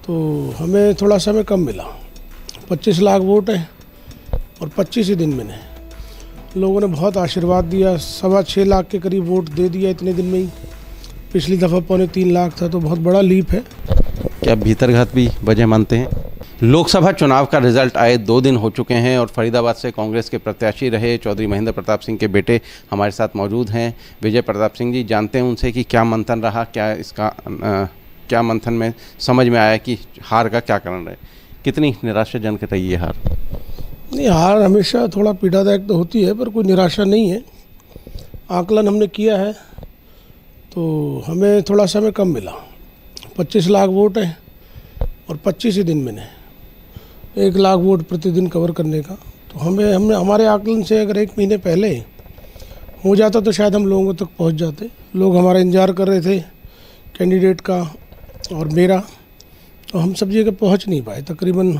तो हमें थोड़ा समय कम मिला। 25 लाख वोट हैं और 25 ही दिन में लोगों ने बहुत आशीर्वाद दिया। 6.25 लाख के करीब वोट दे दिया इतने दिन में ही। पिछली दफ़ा 2.25 लाख था, तो बहुत बड़ा लीप है। क्या भीतरघात भी वजह मानते हैं? लोकसभा चुनाव का रिजल्ट आए 2 दिन हो चुके हैं और फरीदाबाद से कांग्रेस के प्रत्याशी रहे चौधरी महेंद्र प्रताप सिंह के बेटे हमारे साथ मौजूद हैं, विजय प्रताप सिंह जी। जानते हैं उनसे कि क्या मंथन रहा, क्या मंथन में समझ में आया कि हार का क्या कारण रहे, कितनी निराशाजनक रही है हार? नहीं, हार हमेशा थोड़ा पीड़ादायक तो होती है, पर कोई निराशा नहीं है। आकलन हमने किया है तो हमें थोड़ा समय कम मिला। 25 लाख वोट हैं और 25 ही दिन में 1 लाख वोट प्रतिदिन कवर करने का। तो हमने हमारे आकलन से अगर 1 महीने पहले हो जाता तो शायद हम लोगों तक पहुंच जाते। लोग हमारा इंतजार कर रहे थे कैंडिडेट का और मेरा, तो हम सब जगह पहुंच नहीं पाए। तकरीबन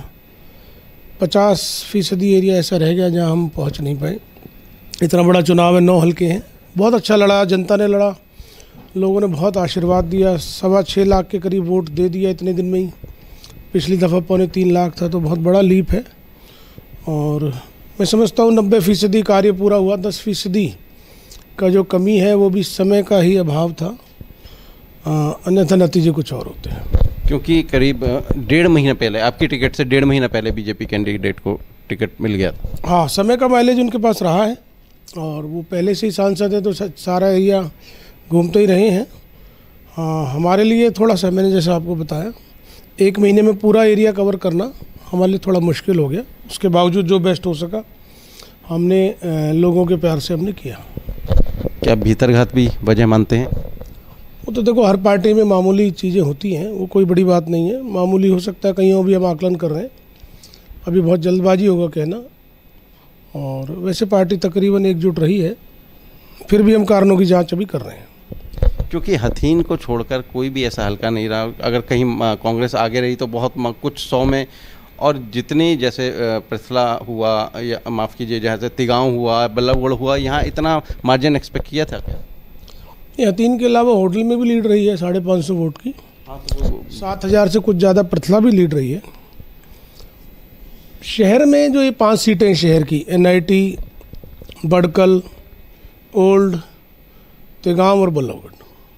50% एरिया ऐसा रह गया जहां हम पहुंच नहीं पाए। इतना बड़ा चुनाव है, 9 हल्के हैं। बहुत अच्छा लड़ा, जनता ने लड़ा, लोगों ने बहुत आशीर्वाद दिया। 6.25 लाख के करीब वोट दे दिया इतने दिन में ही। पिछली दफ़ा 2.25 लाख था, तो बहुत बड़ा लीप है। और मैं समझता हूँ 90% कार्य पूरा हुआ। 10% का जो कमी है वो भी समय का ही अभाव था, अन्यथा नतीजे कुछ और होते हैं। क्योंकि करीब 1.5 महीने पहले आपकी टिकट से 1.5 महीना पहले बीजेपी कैंडिडेट को टिकट मिल गया था। हाँ, समय का माइलेज उनके पास रहा है और वो पहले से ही सांसद है, तो सारा एरिया घूमते ही रहे हैं। हाँ, हमारे लिए थोड़ा सा, मैंने जैसा आपको बताया, 1 महीने में पूरा एरिया कवर करना हमारे लिए थोड़ा मुश्किल हो गया। उसके बावजूद जो बेस्ट हो सका हमने लोगों के प्यार से हमने किया। क्या भीतरघात भी वजह मानते हैं? वो तो देखो, हर पार्टी में मामूली चीज़ें होती हैं, वो कोई बड़ी बात नहीं है। मामूली हो सकता है, कहीं और भी हम आकलन कर रहे हैं, अभी बहुत जल्दबाजी होगा कहना। और वैसे पार्टी तकरीबन एकजुट रही है, फिर भी हम कारणों की जांच अभी कर रहे हैं। क्योंकि हथीन को छोड़कर कोई भी ऐसा हल्का नहीं रहा। अगर कहीं कांग्रेस आगे रही तो बहुत कुछ 100 में, और जितनी जैसे पृथला हुआ या माफ़ कीजिए जैसे तिगांव हुआ, बल्लभगढ़ हुआ, यहाँ इतना मार्जिन एक्सपेक्ट किया था क्या? ये हथीन के अलावा होटल में भी लीड रही है 550 वोट की। हाँ, तो 7,000 से कुछ ज़्यादा पृथला भी लीड रही है। शहर में जो ये 5 सीटें शहर की, NIT, बड़कल, ओल्ड, तिगांव और बल्लभगढ़,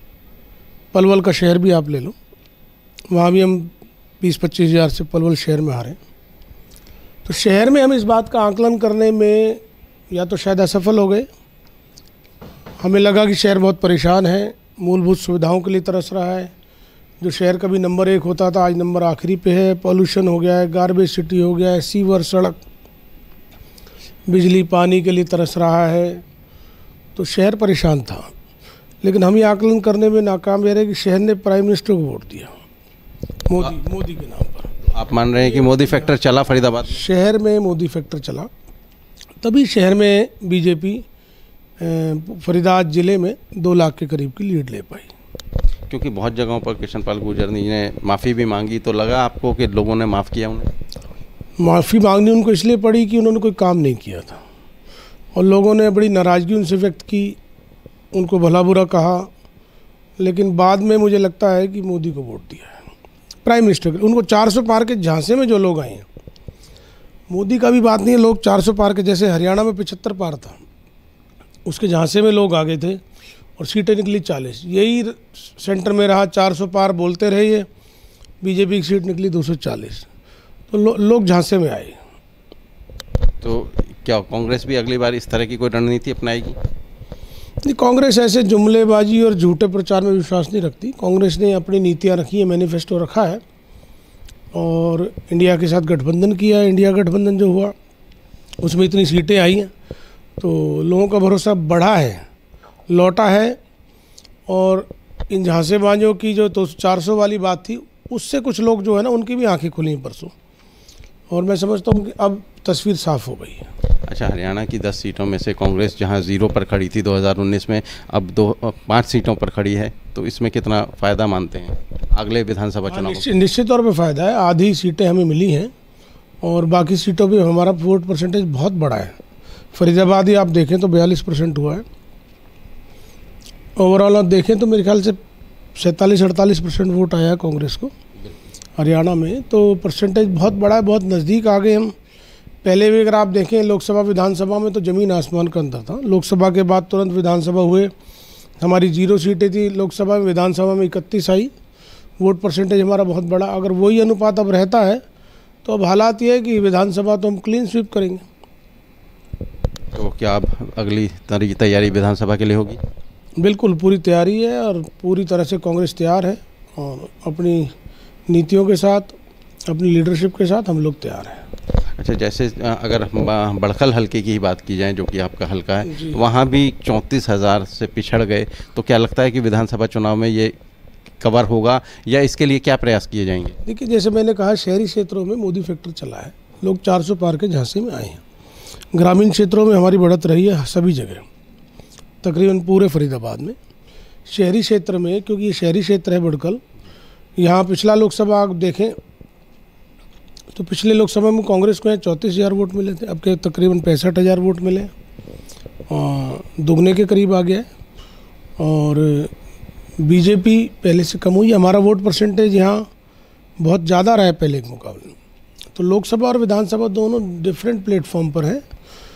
पलवल का शहर भी आप ले लो, वहाँ भी हम 20-25 हज़ार से पलवल शहर में हारे। तो शहर में हम इस बात का आकलन करने में या तो शायद असफल हो गए। हमें लगा कि शहर बहुत परेशान है, मूलभूत सुविधाओं के लिए तरस रहा है। जो शहर कभी नंबर 1 होता था, आज नंबर आखिरी पे है। पॉल्यूशन हो गया है, गार्बेज सिटी हो गया है, सीवर, सड़क, बिजली, पानी के लिए तरस रहा है। तो शहर परेशान था। लेकिन हम ये आकलन करने में नाकाम रहे कि शहर ने प्राइम मिनिस्टर को वोट दिया, मोदी के नाम पर। आप मान रहे हैं कि मोदी फैक्टर चला फरीदाबाद? शहर में मोदी फैक्टर चला, तभी शहर में बीजेपी फरीदाबाद ज़िले में 2 लाख के करीब की लीड ले पाई। क्योंकि बहुत जगहों पर कृष्णपाल गुर्जर ने माफ़ी भी मांगी, तो लगा आपको कि लोगों ने माफ़ किया उन्हें? माफ़ी मांगनी उनको इसलिए पड़ी कि उन्होंने कोई काम नहीं किया था और लोगों ने बड़ी नाराज़गी उनसे व्यक्त की, उनको भला बुरा कहा। लेकिन बाद में मुझे लगता है कि मोदी को वोट दिया है प्राइम मिनिस्टर के। उनको 400 पार के झांसे में जो लोग आए हैं, मोदी का भी बात नहीं है, लोग 400 पार के, जैसे हरियाणा में 75 पार था, उसके झांसे में लोग आ गए थे और सीटें निकली 40। यही सेंटर में रहा, 400 पार बोलते रहे, ये बीजेपी की सीट निकली 240। तो लोग झांसे में आए। तो क्या कांग्रेस भी अगली बार इस तरह की कोई रणनीति अपनाएगी? नहीं, कांग्रेस ऐसे जुमलेबाजी और झूठे प्रचार में विश्वास नहीं रखती। कांग्रेस ने अपनी नीतियां रखी है, मैनिफेस्टो रखा है और इंडिया के साथ गठबंधन किया है। इंडिया गठबंधन जो हुआ उसमें इतनी सीटें आई हैं, तो लोगों का भरोसा बढ़ा है, लौटा है। और इन झांसेबाजों की जो 400 वाली बात थी, उससे कुछ लोग जो है ना, उनकी भी आंखें खुली परसों, और मैं समझता हूँ कि अब तस्वीर साफ़ हो गई है। अच्छा, हरियाणा की 10 सीटों में से कांग्रेस जहां 0 पर खड़ी थी 2019 में, अब 5 सीटों पर खड़ी है, तो इसमें कितना फ़ायदा मानते हैं अगले विधानसभा चुनाव? निश्चित तौर पे फ़ायदा है। आधी सीटें हमें मिली हैं और बाकी सीटों पे हमारा वोट परसेंटेज बहुत बड़ा है। फरीदाबाद ही आप देखें तो 42% हुआ है। ओवरऑल आप देखें तो मेरे ख्याल से 47-48% वोट आया है कांग्रेस को। हरियाणा में, तो परसेंटेज बहुत बड़ा है, बहुत नज़दीक आ गए हम। पहले भी अगर आप देखें लोकसभा विधानसभा में तो ज़मीन आसमान का अंतर था। लोकसभा के बाद तुरंत विधानसभा हुए, हमारी 0 सीटें थी लोकसभा में, विधानसभा में 31 आई, वोट परसेंटेज हमारा बहुत बड़ा। अगर वही अनुपात अब रहता है तो अब हालात ये है कि विधानसभा तो हम क्लीन स्वीप करेंगे। तो क्या अब अगली तैयारी विधानसभा के लिए होगी? बिल्कुल पूरी तैयारी है और पूरी तरह से कांग्रेस तैयार है, और अपनी नीतियों के साथ, अपनी लीडरशिप के साथ हम लोग तैयार हैं। अच्छा, जैसे अगर बड़खल हलके की ही बात की जाए, जो कि आपका हलका है, वहाँ भी 34,000 से पिछड़ गए, तो क्या लगता है कि विधानसभा चुनाव में ये कवर होगा या इसके लिए क्या प्रयास किए जाएंगे? देखिए, जैसे मैंने कहा, शहरी क्षेत्रों में मोदी फैक्टर चला है, लोग 400 पार के झांसे में आए हैं। ग्रामीण क्षेत्रों में हमारी बढ़त रही है सभी जगह, तकरीबन पूरे फरीदाबाद में। शहरी क्षेत्र में, क्योंकि ये शहरी क्षेत्र है बड़कल, यहाँ पिछला लोकसभा आप देखें तो पिछले लोकसभा में कांग्रेस को 34,000 वोट मिले थे, अब के तकरीबन 65,000 वोट मिले, और दुगने के करीब आ गया है। और बीजेपी पहले से कम हुई, हमारा वोट परसेंटेज यहाँ बहुत ज़्यादा रहा है पहले के मुकाबले। तो लोकसभा और विधानसभा दोनों डिफरेंट प्लेटफॉर्म पर है,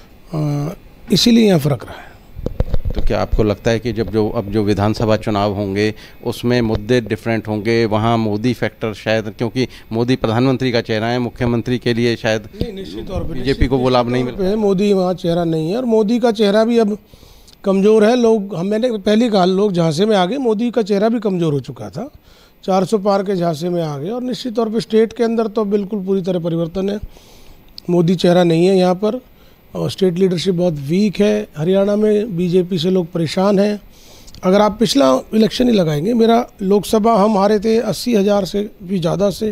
इसीलिए यहाँ फ़र्क रहा है। तो क्या आपको लगता है कि अब जो विधानसभा चुनाव होंगे उसमें मुद्दे डिफरेंट होंगे, वहाँ मोदी फैक्टर शायद, क्योंकि मोदी प्रधानमंत्री का चेहरा है, मुख्यमंत्री के लिए शायद निश्चित तौर पर बीजेपी को वो लाभ नहीं मिल है। मोदी वहाँ चेहरा नहीं है, और मोदी का चेहरा भी अब कमज़ोर है। लोग, मैंने पहले कहा, लोग झांसे में आ गए, मोदी का चेहरा भी कमज़ोर हो चुका था, 400 पार के झांसे में आ गए। और निश्चित तौर पर स्टेट के अंदर तो बिल्कुल पूरी तरह परिवर्तन है, मोदी चेहरा नहीं है यहाँ पर, और स्टेट लीडरशिप बहुत वीक है। हरियाणा में बीजेपी से लोग परेशान हैं। अगर आप पिछला इलेक्शन ही लगाएंगे, मेरा लोकसभा हम हारे थे 80,000 से भी ज़्यादा से,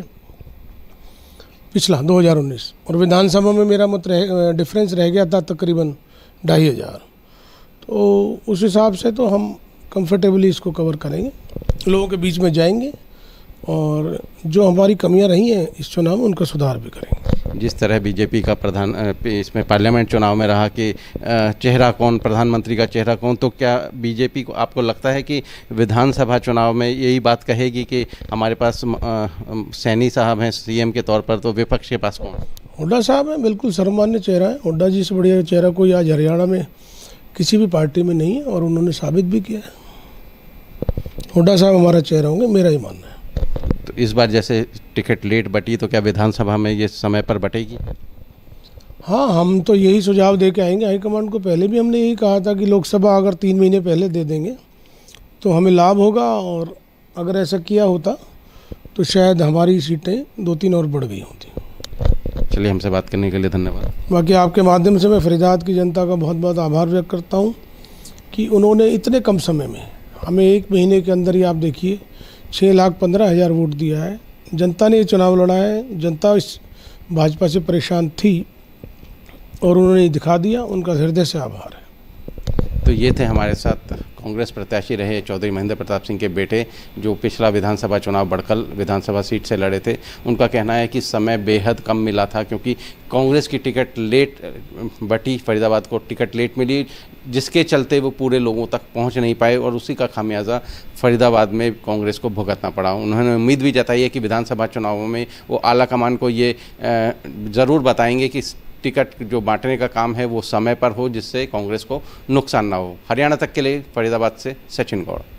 पिछला 2019, और विधानसभा में मेरा मत डिफरेंस रह गया था तकरीबन 2,500। तो उस हिसाब से तो हम कंफर्टेबली इसको कवर करेंगे, लोगों के बीच में जाएंगे, और जो हमारी कमियां रही हैं इस चुनाव में उनका सुधार भी करेंगे। जिस तरह बीजेपी का प्रधान इसमें पार्लियामेंट चुनाव में रहा कि चेहरा कौन, प्रधानमंत्री का चेहरा कौन, तो क्या बीजेपी को, आपको लगता है कि विधानसभा चुनाव में यही बात कहेगी कि हमारे पास सैनी साहब हैं सीएम के तौर पर, तो विपक्ष के पास कौन? हुड्डा साहब हैं, बिल्कुल सर्वमान्य चेहरा है। हुड्डा जी से बढ़िया चेहरा कोई आज हरियाणा में किसी भी पार्टी में नहीं है, और उन्होंने साबित भी किया है। हुड्डा साहब हमारा चेहरा होंगे, मेरा ही मानना है। तो इस बार जैसे टिकट लेट बटी, तो क्या विधानसभा में ये समय पर बटेगी? हाँ, हम तो यही सुझाव दे के आएंगे हाईकमांड को। पहले भी हमने यही कहा था कि लोकसभा अगर 3 महीने पहले दे देंगे तो हमें लाभ होगा, और अगर ऐसा किया होता तो शायद हमारी सीटें 2-3 और बढ़ गई होती। चलिए, हमसे बात करने के लिए धन्यवाद। बाकी आपके माध्यम से मैं फरीदाबाद की जनता का बहुत बहुत आभार व्यक्त करता हूँ कि उन्होंने इतने कम समय में हमें 1 महीने के अंदर ही, आप देखिए, 6,15,000 वोट दिया है। जनता ने ये चुनाव लड़ा है, जनता इस भाजपा से परेशान थी और उन्होंने दिखा दिया, उनका हृदय से आभार है। तो ये थे हमारे साथ कांग्रेस प्रत्याशी रहे चौधरी महेंद्र प्रताप सिंह के बेटे, जो पिछला विधानसभा चुनाव बड़कल विधानसभा सीट से लड़े थे। उनका कहना है कि समय बेहद कम मिला था, क्योंकि कांग्रेस की टिकट लेट बटी, फरीदाबाद को टिकट लेट मिली, जिसके चलते वो पूरे लोगों तक पहुंच नहीं पाए, और उसी का खामियाजा फरीदाबाद में कांग्रेस को भुगतना पड़ा। उन्होंने उम्मीद भी जताई है कि विधानसभा चुनावों में वो आला कमान को ये ज़रूर बताएंगे कि टिकट जो बांटने का काम है वो समय पर हो, जिससे कांग्रेस को नुकसान ना हो। हरियाणा तक के लिए फरीदाबाद से सचिन गौड़।